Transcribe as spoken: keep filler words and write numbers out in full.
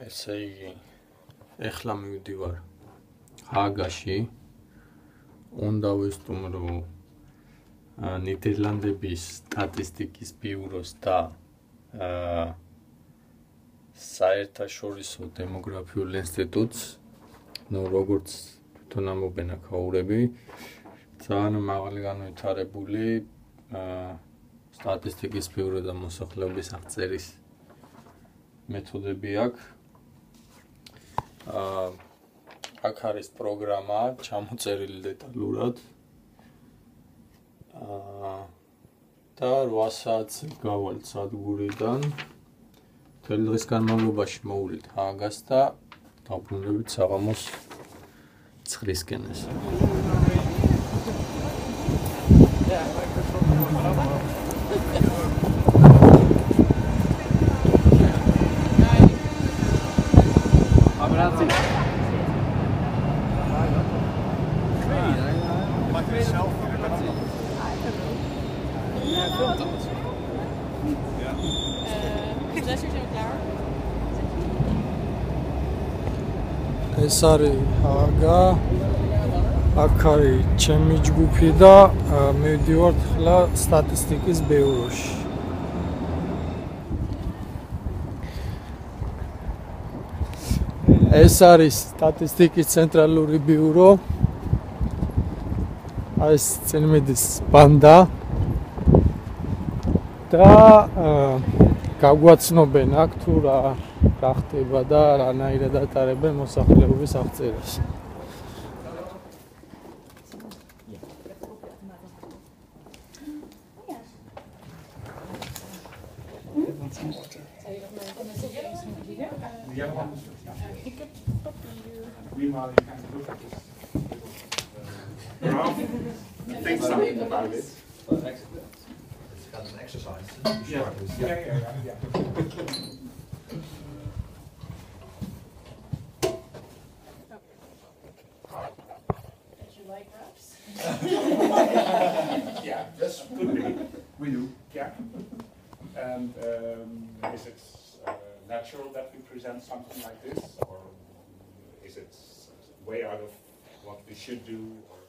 ესე იგი, ეხლა მივდივარ ჰააგაში. უნდა ვისტუმრო ნიდერლანდების სტატისტიკის ბიუროს და საერთაშორისო დემოგრაფიულ ინსტიტუტს. ნუ როგორც თვითონ ამობენ აქაურები, ძალიან მაღალი განვითარებული სტატისტიკის ბიურო და მოსახლეობის აღწერის მეთოდები აქვს. აქ არის პროგრამა ჩამოწერილი დეტალურად. და რვა საათზე გავალთ სადგურიდან. მთელი დღის განმავლობაში მოვვლით ჰააგას და დავბრუნდებით საღამოს ცხრისკენეს. ეს არის ჰააგა, აქ არის ჩემი ჯგუფი და მივდივართ ხლა სტატისტიკის ბიუროში. ეს არის სტატისტიკის ცენტრალური ბიურო. ეს წინ მიდის ბანდა და გაგვაცნობენ აქ თუ რა რა ხდება და რანაირად ატარებენ მოსახლეობის აღწერას. Think something about it. It's kind of an exercise. Yeah, yeah, yeah, yeah. Did you like reps? Yeah, this could be. We do. Yeah. And um, is it uh, natural that we present something like this, or is it way out of what we should do? Or